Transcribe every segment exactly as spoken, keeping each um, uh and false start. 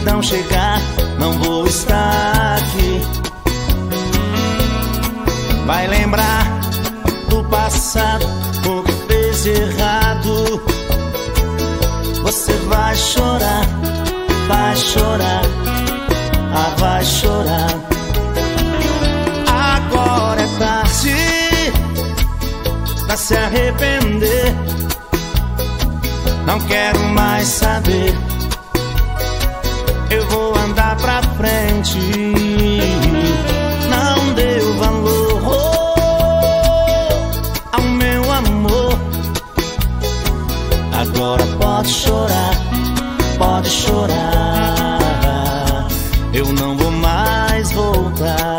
solidão chegar, não vou estar aqui. Vai lembrar do passado, o que fez de errado. Você vai chorar, vai chorar, ah, vai chorar. Agora é tarde pra se arrepender. Não quero mais saber. Eu vou andar pra frente. Não deu valor ao meu amor. Agora pode chorar, pode chorar. Eu não vou mais voltar.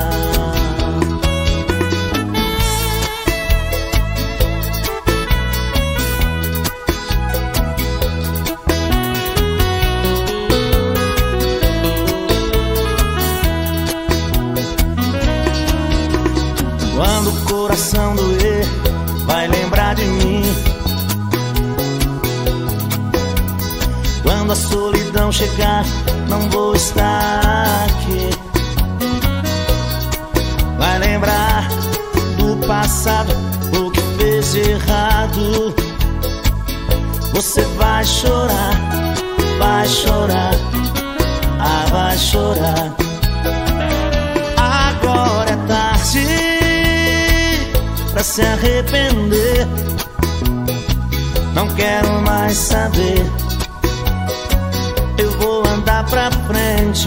Quando o coração doer, vai lembrar de mim. Quando a solidão chegar, não vou estar aqui. Vai lembrar do passado, o que fez de errado. Você vai chorar, vai chorar, ah, vai chorar. Agora é tarde pra se arrepender. Não quero mais saber. Eu vou andar pra frente.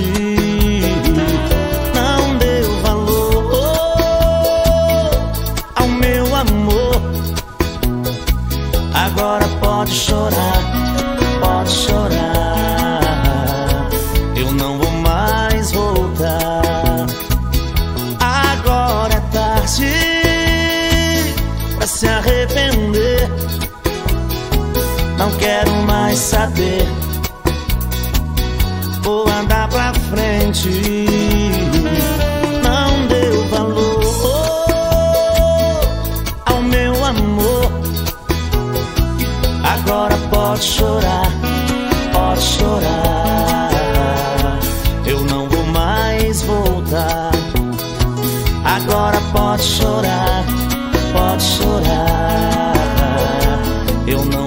Não deu valor ao meu amor. Agora pode chorar, pode chorar. Eu não vou mais voltar. Agora é tarde pra se arrepender. Não quero mais saber. Vou andar pra frente. Não deu valor ao meu amor. Agora pode chorar, pode chorar. Eu não vou mais voltar. Agora pode chorar, pode chorar. Eu não